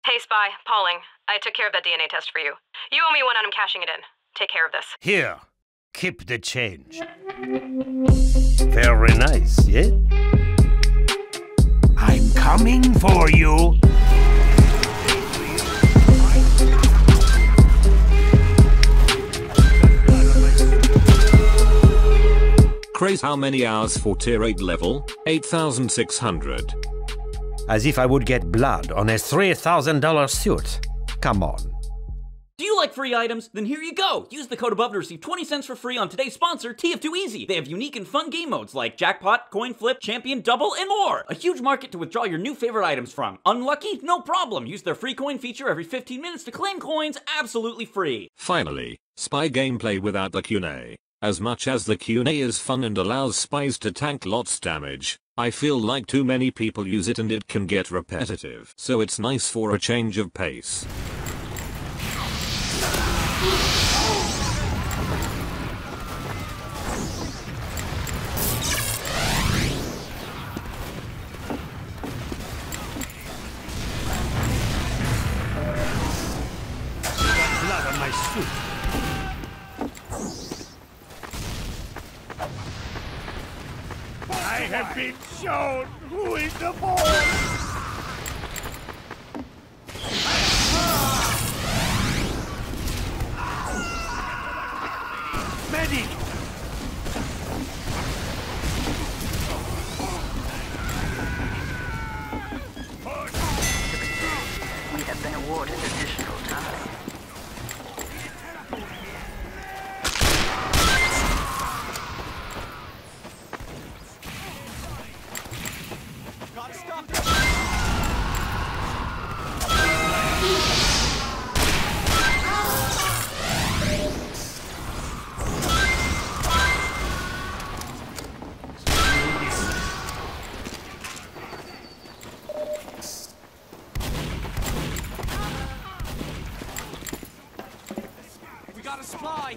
Hey, Spy. Pauling. I took care of that DNA test for you. You owe me one and I'm cashing it in. Take care of this. Here, keep the change. Very nice, yeah? I'm coming for you. Craze, how many hours for tier 8 level? 8,600. As if I would get blood on a $3,000 suit. Come on. Do you like free items? Then here you go! Use the code above to receive 20 cents for free on today's sponsor, TF2 Easy. They have unique and fun game modes like Jackpot, Coin Flip, Champion, Double, and more! A huge market to withdraw your new favorite items from. Unlucky? No problem! Use their free coin feature every 15 minutes to claim coins absolutely free. Finally, Spy gameplay without the Q&A. As much as the Q&A is fun and allows spies to tank lots damage, I feel like too many people use it and it can get repetitive. So it's nice for a change of pace. Blood on my suit. I have been shown who is the boss! Medic! We have been awarded additional time. We got a spy!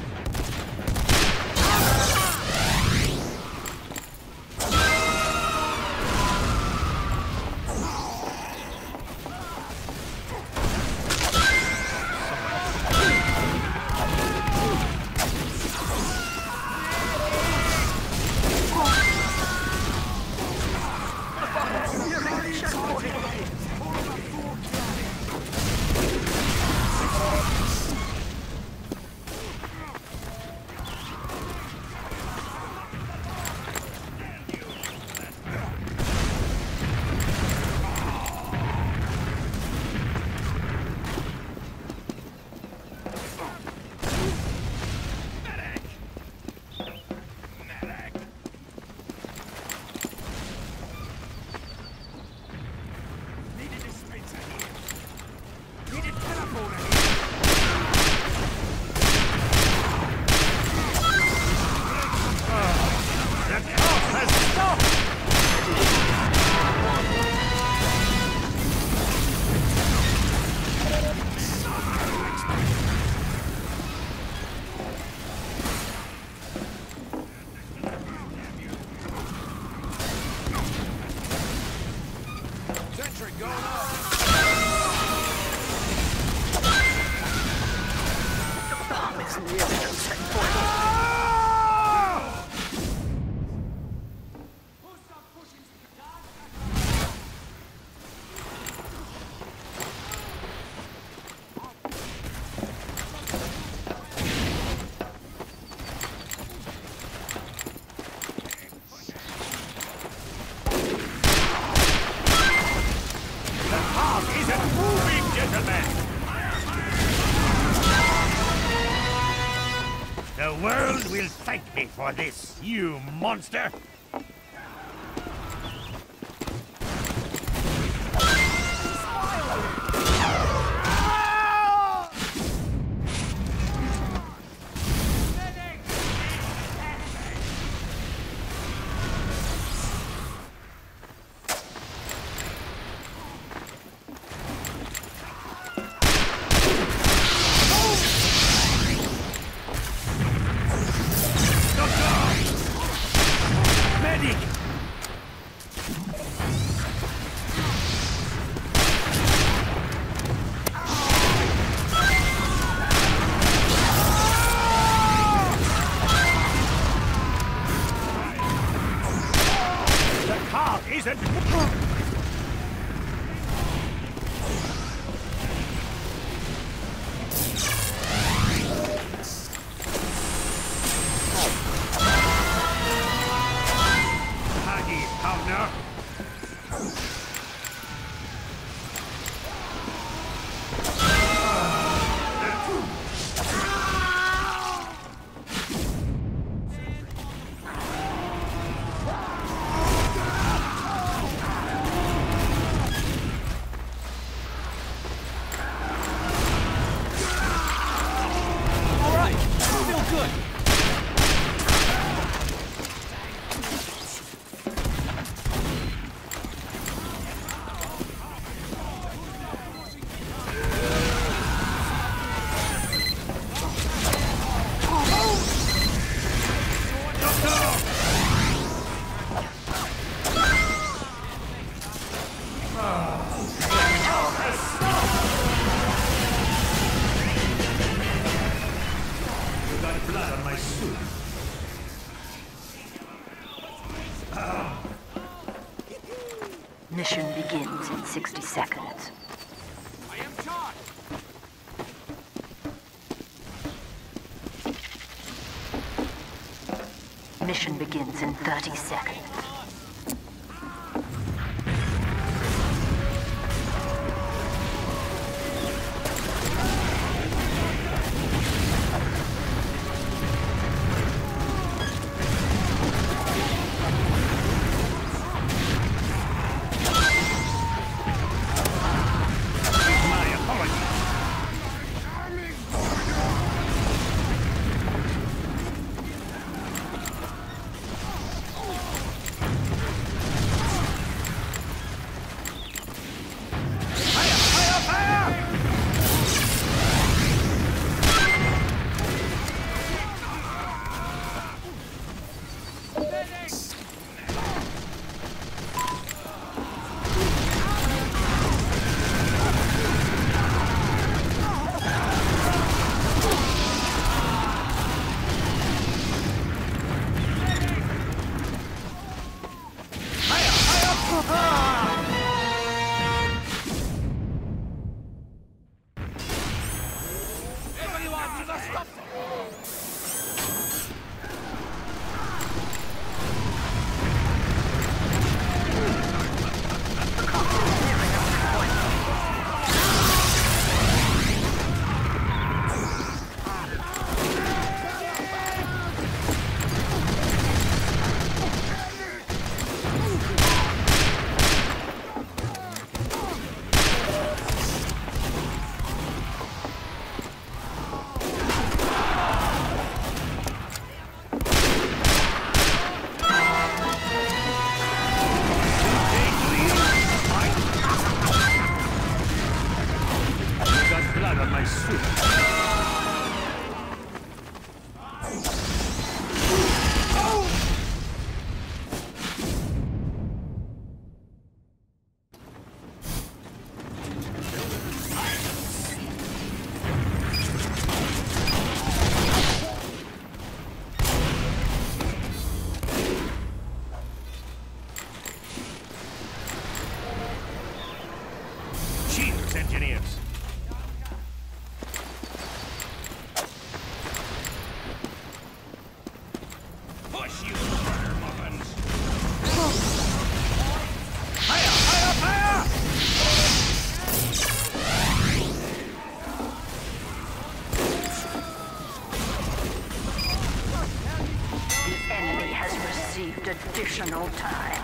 The world will thank me for this, you monster! 60 seconds. I am charged! Mission begins in 30 seconds. Engineers. Push you, murder muffins. Higher, higher, higher! The enemy has received additional time.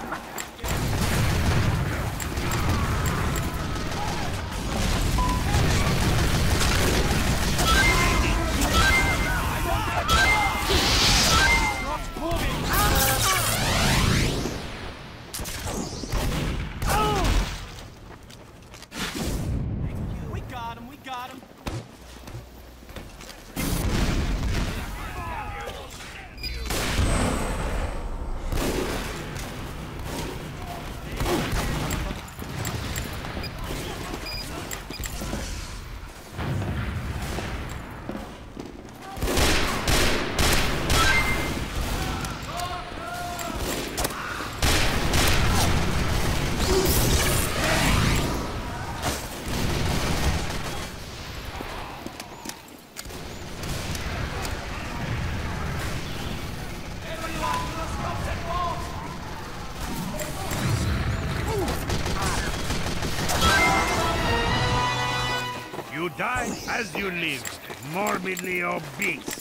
You die as you live, morbidly obese.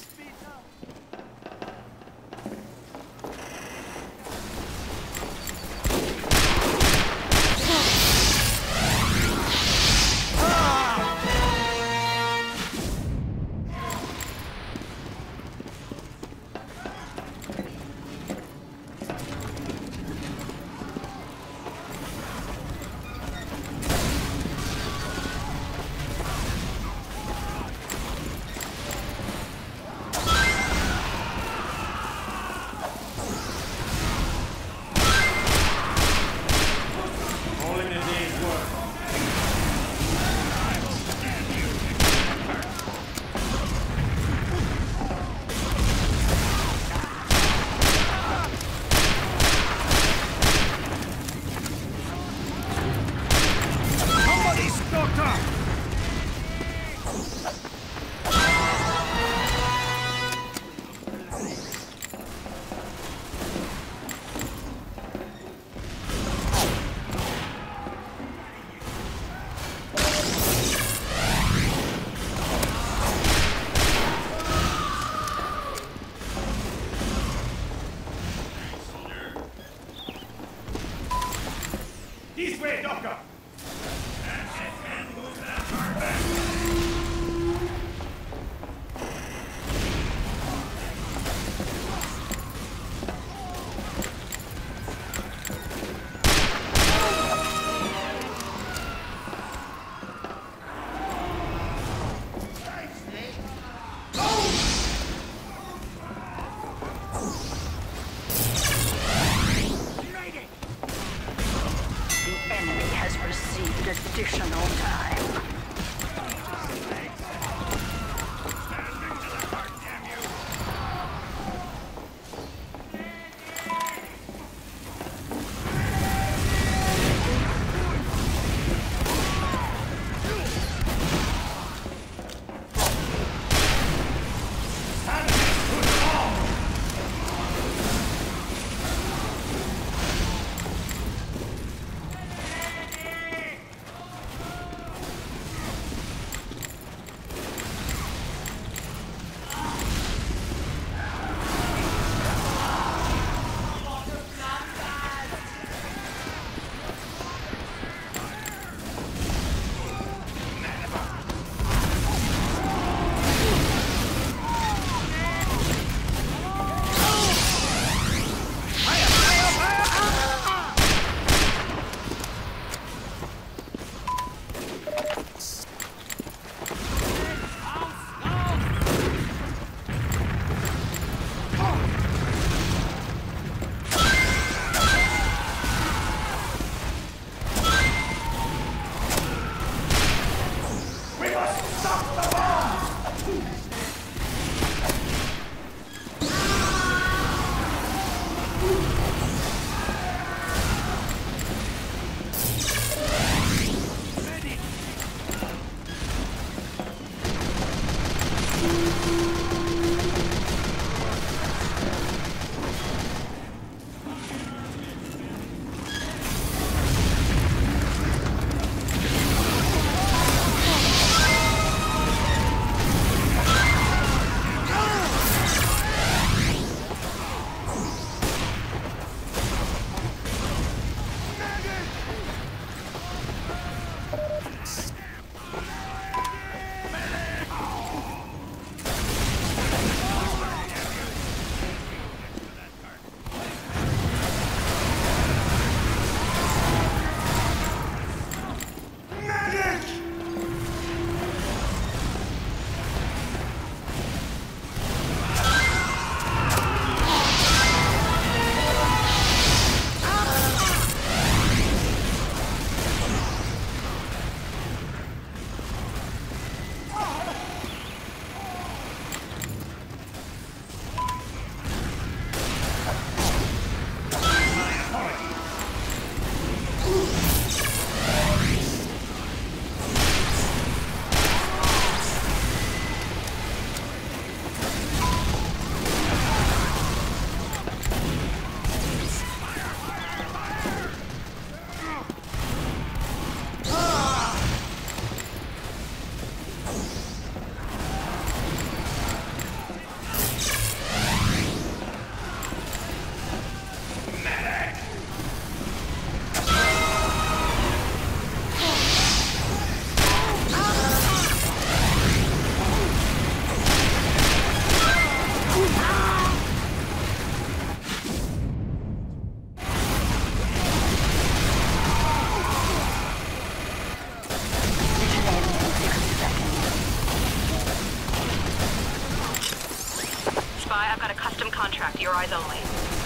I've got a custom contract, your eyes only.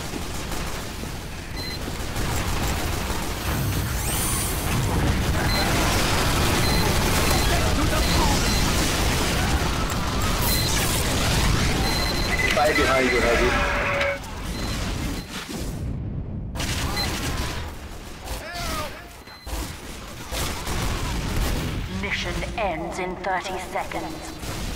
Spy behind you, Heavy. Mission ends in 30 seconds.